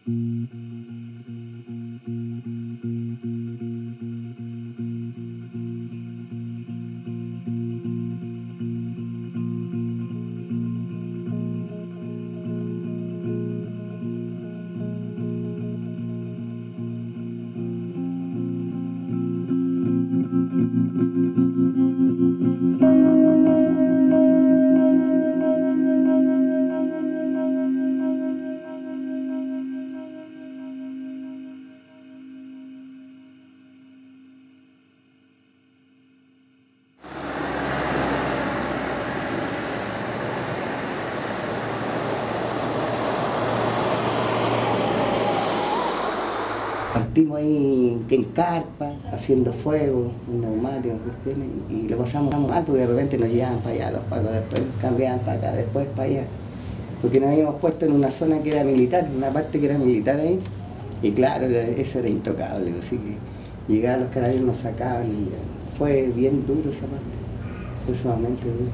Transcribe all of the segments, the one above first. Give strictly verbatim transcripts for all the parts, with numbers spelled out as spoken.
Partimos ahí en carpa, haciendo fuego, en neumáticos, cuestiones, y lo pasamos mal porque de repente nos llevaban para allá los pacos, después cambiaban para acá, después para allá. Porque nos habíamos puesto en una zona que era militar, una parte que era militar ahí, y claro, eso era intocable, así que llegaban los carabineros, nos sacaban, y fue bien duro esa parte, fue sumamente duro.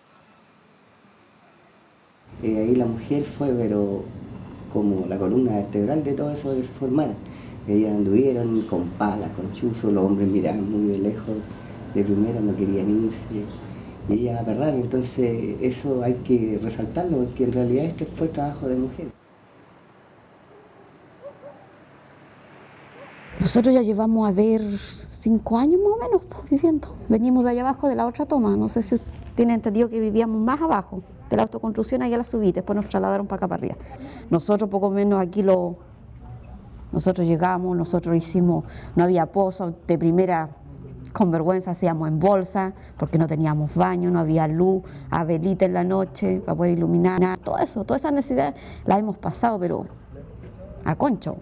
Eh, ahí la mujer fue, pero como la columna vertebral de todo eso que se formara. Ellas anduvieron con palas, con chuzos, los hombres miraban muy de lejos, de primera no querían irse, y ellas aperraron, entonces eso hay que resaltarlo, porque en realidad este fue trabajo de mujeres. Nosotros ya llevamos a ver cinco años más o menos pues, viviendo. Venimos de allá abajo de la otra toma, no sé si tienen entendido que vivíamos más abajo, de la autoconstrucción allá la subí, después nos trasladaron para acá para arriba. Nosotros poco menos aquí lo... Nosotros llegamos, nosotros hicimos, no había pozo, de primera con vergüenza hacíamos en bolsa, porque no teníamos baño, no había luz, a velita en la noche para poder iluminar, todo eso, todas esas necesidades las hemos pasado, pero a concho.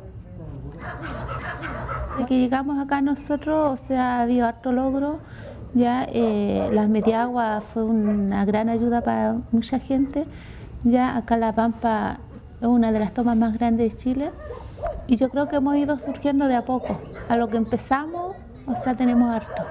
Desde que llegamos acá nosotros, o sea, ha habido harto logro, ya eh, las Mediaguas fue una gran ayuda para mucha gente, ya acá La Pampa es una de las tomas más grandes de Chile. Y yo creo que hemos ido surgiendo de a poco. A lo que empezamos, o sea, tenemos harto.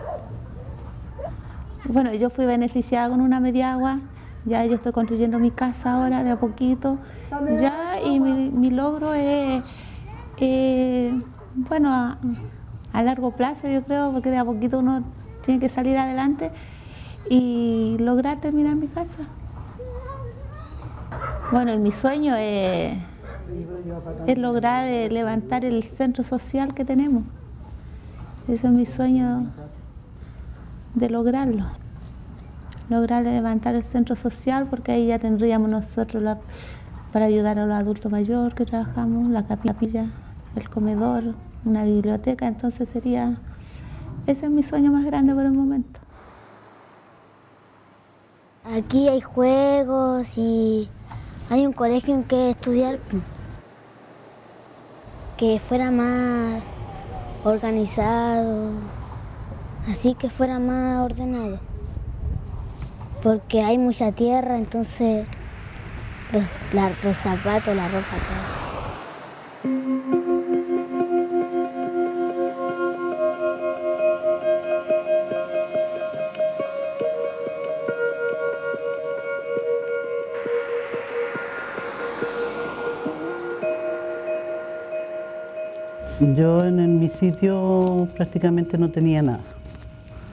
Bueno, yo fui beneficiada con una Mediagua, ya yo estoy construyendo mi casa ahora de a poquito, ya, y mi, mi logro es, eh, bueno, a, a largo plazo yo creo, porque de a poquito uno tiene que salir adelante y lograr terminar mi casa. Bueno, y mi sueño es... es lograr eh, levantar el centro social que tenemos. Ese es mi sueño de lograrlo. Lograr levantar el centro social, porque ahí ya tendríamos nosotros la, para ayudar a los adultos mayores que trabajamos, la capilla, el comedor, una biblioteca, entonces sería... ese es mi sueño más grande por el momento. Aquí hay juegos y hay un colegio en que estudiar, que fuera más organizado, así que fuera más ordenado, porque hay mucha tierra, entonces los, la, los zapatos, la ropa, todo. Yo en, en mi sitio prácticamente no tenía nada.